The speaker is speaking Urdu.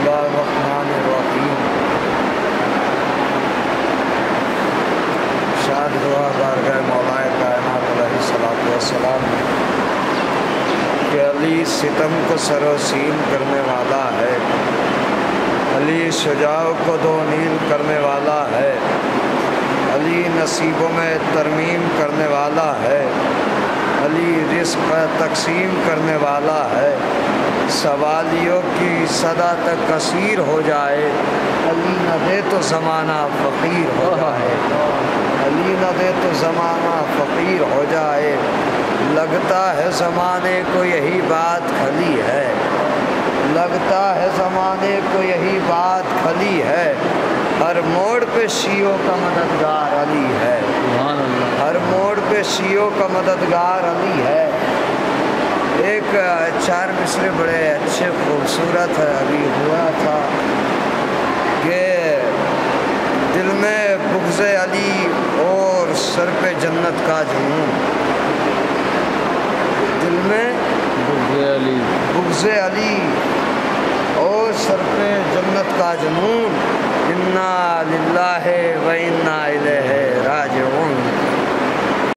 اللہ الرحمن الرحیم۔ شاد ہوا بارگاہ مولا کائنات علیہ الصلوۃ والسلام کہ علی ستم کو سر و سین کرنے والا ہے، علی شجاع کو دو نیل کرنے والا ہے، علی نصیبوں میں ترمیم کرنے والا ہے، علی رزق تقسیم کرنے والا ہے، سوالیوں کی صدا تک کثیر ہو جائے، علی نہ دے تو زمانہ فقیر ہو جائے، علی نہ دے تو زمانہ فقیر ہو جائے۔ لگتا ہے زمانے کو یہی بات کھلی ہے، لگتا ہے زمانے کو یہی بات کھلی ہے، ہر موڑ پہ شیعوں کا مددگار علی ہے، ہر موڑ پہ شیعوں کا مددگار علی ہے۔ ایک چار مصرے بڑے اچھے خوبصورت ابھی ہوا تھا کہ دل میں بغض علی اور سر پہ جنت کا جنون، دل میں بغض علی اور سر پہ جنت کا جنون، انا للہ و انا